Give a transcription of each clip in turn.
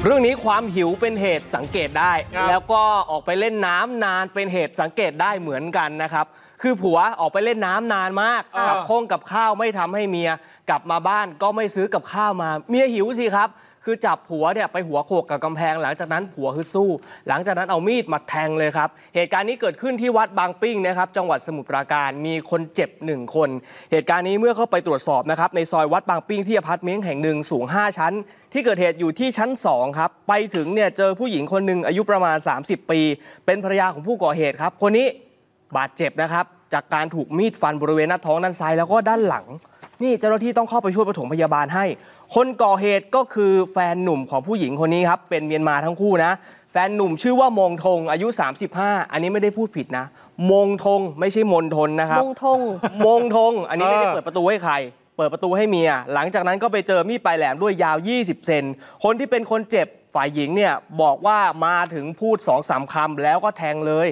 เรื่องนี้ความหิวเป็นเหตุสังเกตได้แล้วก็ออกไปเล่นน้ำนานเป็นเหตุสังเกตได้เหมือนกันนะครับคือผัวออกไปเล่นน้ำนานมากกับข้าวไม่ทำให้เมียกลับมาบ้านก็ไม่ซื้อกับข้าวมาเมียหิวสิครับคือจับผัวเนี่ยไปหัวโขกกับกำแพงหลังจากนั้นผัวฮึดสู้หลังจากนั้นเอามีดมาแทงเลยครับเหตุการณ์นี้เกิดขึ้นที่วัดบางปิ้งนะครับจังหวัดสมุทรปราการมีคนเจ็บ1 คนเหตุการณ์นี้เมื่อเข้าไปตรวจสอบนะครับในซอยวัดบางปิ้งที่อพาร์ตเมนต์แห่งหนึ่งสูง5 ชั้นที่เกิดเหตุอยู่ที่ชั้น2ครับไปถึงเนี่ยเจอผู้หญิงคนหนึ่งอายุประมาณ30 ปีเป็นภรรยาของผู้ก่อเหตุครับคนนี้บาดเจ็บนะครับจากการถูกมีดฟันบริเวณหน้าท้องด้านซ้ายแล้วก็ด้านหลังนี่เจ้าหน้าที่ต้องเข้าไปช่วยปฐมพยาบาลให้คนก่อเหตุก็คือแฟนหนุ่มของผู้หญิงคนนี้ครับเป็นเมียนมาทั้งคู่นะแฟนหนุ่มชื่อว่ามงทงอายุ35อันนี้ไม่ได้พูดผิดนะมงทงไม่ใช่มนทนนะครับมงทงอันนี้ไม่ได้เปิดประตูให้ใครเปิดประตูให้เมียหลังจากนั้นก็ไปเจอมีดปลายแหลมด้วยยาว20 เซนคนที่เป็นคนเจ็บฝ่ายหญิงเนี่ยบอกว่ามาถึงพูด 2-3 คำแล้วก็แทงเลย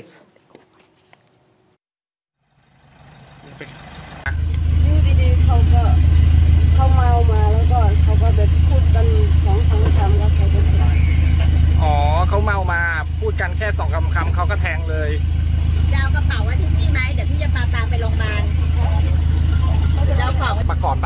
เขาเมามาแล้วก็เขาก็จะพูดกัน2-3 คำแล้วเขาจะแทงอ๋อเขาเมามาพูดกันแค่2 คำเขาก็แทงเลยจะเอากระเป๋าไว้ที่พี่ไหมเดี๋ยวพี่จะพาตามไปโรงพยาบาลจะเอากระเป๋าไว้มาก่อนปะ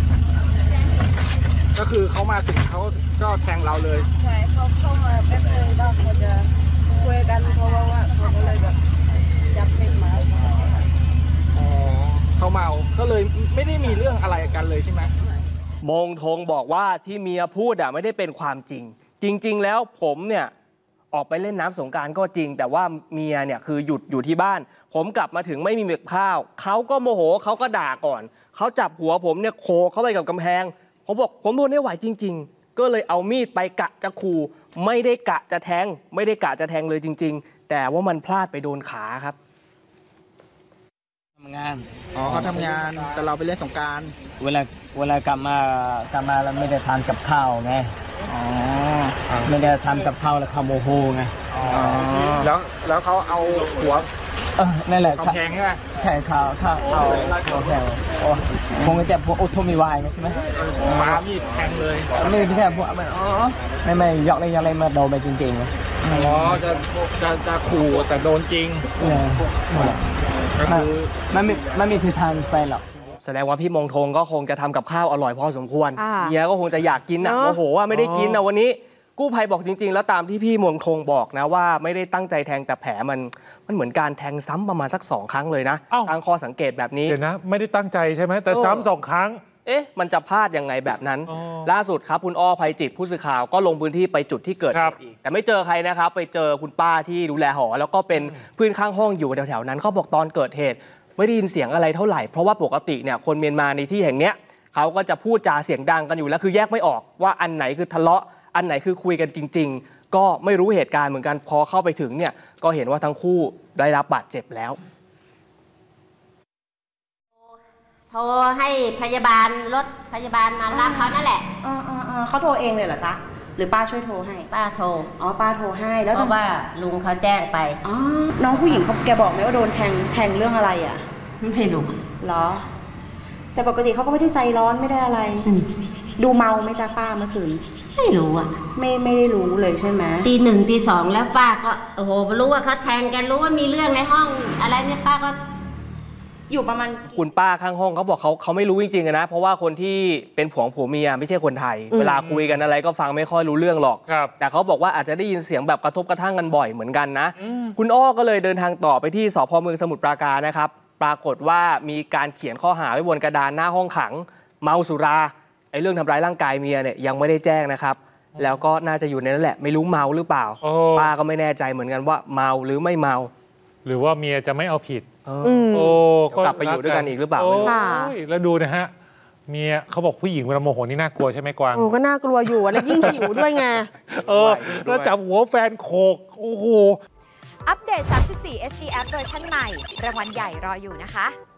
ก็คือเขามาถึงเขาก็แทงเราเลยใช่เขาเข้ามาแป๊บนึงแล้วเขาจะคุยกันเพราะว่าเขาก็เลยแบบจับเด็กมาอ๋อเขาเมาก็เลยไม่ได้มีเรื่องอะไรกันเลยใช่ไหมมงทงบอกว่าที่เมียพูดไม่ได้เป็นความจริงจริงๆแล้วผมเนี่ยออกไปเล่นน้ำสงกรานต์ก็จริงแต่ว่าเมียเนี่ยคือหยุดอยู่ที่บ้านผมกลับมาถึงไม่มีข้าวเขาก็โมโหเขาก็ด่าก่อนเขาจับหัวผมเนี่ยโขกเข้าไปกับกำแพงผมบอกผมทนไม่ไหวจริงๆก็เลยเอามีดไปกะจะขู่ไม่ได้กะจะแทงเลยจริงๆแต่ว่ามันพลาดไปโดนขาครับทำงานอ๋อเขาทำงานแต่เราไปเล่นสงกรานต์เวลากลับมาแล้วไม่ได้ทานกับข้าวไงไม่ได้ทำกับข้าวแล้วเขาโมโหไงแล้วเขาเอาหัวนั่นแหละแทงใช่ไหมใช่เขาเอาแทงคงจะพวกอุทมิวายใช่ไหมปามีดแทงเลยไม่ใช่พวกไม่ยกอะไรมาโดนไปจริงๆอ๋อจะขู่แต่โดนจริงก็คือไม่มีคือทางแฟนหรอกแสดงว่าพี่มงทงก็คงจะทำกับข้าวอร่อยพอสมควรเมียก็คงจะอยากกินโอ้โหว่าไม่ได้กินนะวันนี้กู้ภัยบอกจริงๆแล้วตามที่พี่มงทงบอกนะว่าไม่ได้ตั้งใจแทงแต่แผลมันเหมือนการแทงซ้ำประมาณสัก2 ครั้งเลยนะตั้งข้อสังเกตแบบนี้เดี๋ยวนะไม่ได้ตั้งใจใช่ไหมแต่ซ้ำ2 ครั้งมันจะพลาดยังไงแบบนั้นล่าสุดครับคุณอ้อภัยจิตผู้สื่อข่าวก็ลงพื้นที่ไปจุดที่เกิดเหตุอีกแต่ไม่เจอใครนะครับไปเจอคุณป้าที่ดูแลหอแล้วก็เป็นเพื่อนข้างห้องอยู่แถวๆนั้นเขาบอกตอนเกิดเหตุไม่ได้ยินเสียงอะไรเท่าไหร่เพราะว่าปกติเนี่ยคนเมียนมาในที่แห่งเนี้ยเขาก็จะพูดจาเสียงดังกันอยู่แล้วคือแยกไม่ออกว่าอันไหนคือทะเลาะอันไหนคือคุยกันจริงๆก็ไม่รู้เหตุการณ์เหมือนกันพอเข้าไปถึงเนี่ยก็เห็นว่าทั้งคู่ได้รับบาดเจ็บแล้วโทรให้พยาบาลรถพยาบาลมารับเขานั่นแหละเขาโทรเองเลยเหรอจ๊ะหรือป้าช่วยโทรให้ป้าโทรป้าโทรให้แล้วเพราะว่าลุงเขาแจ้งไปน้องผู้หญิงเขาแกบอกไหมว่าโดนแทงเรื่องอะไรอ่ะไม่รู้เหรอแต่ปกติเขาก็ไม่ได้ใจร้อนไม่ได้อะไรดูเมาไหมจ๊ะป้าเมื่อคืนไม่รู้อ่ะไม่ได้รู้เลยใช่ไหมตี 1 ตี 2แล้วป้าก็โอ้โหรู้ว่าเขาแทงกันรู้ว่ามีเรื่องในห้องอะไรเนี่ยป้าก็อยู่ประมาณคุณป้าข้างห้องเขาบอกเขาไม่รู้จริงๆนะเพราะว่าคนที่เป็นผัวเมียไม่ใช่คนไทยเวลาคุยกันอะไรก็ฟังไม่ค่อยรู้เรื่องหรอกแต่เขาบอกว่าอาจจะได้ยินเสียงแบบกระทบกระทั่งกันบ่อยเหมือนกันนะคุณอ้อก็เลยเดินทางต่อไปที่สพ.เมืองสมุทรปราการนะครับปรากฏว่ามีการเขียนข้อหาไว้บนกระดานหน้าห้องขังเมาสุราเรื่องทำร้ายร่างกายเมียเนี่ยยังไม่ได้แจ้งนะครับแล้วก็น่าจะอยู่ในนั้นแหละไม่รู้เมาหรือเปล่าป้าก็ไม่แน่ใจเหมือนกันว่าเมาหรือไม่เมาหรือว่าเมียจะไม่เอาผิดก็กลับไปอยู่ด้วยกันอีกหรือเปล่าแล้วดูนะฮะเมียเขาบอกผู้หญิงเวลาโมโหนี่น่ากลัวใช่ไหมกวางก็น่ากลัวอยู่แล้วยิ่งหิวด้วยไงแล้วจับหัวแฟนโขกโอ้โหอัปเดต34 HD App เวอร์ชันใหม่รางวัลใหญ่รออยู่นะคะ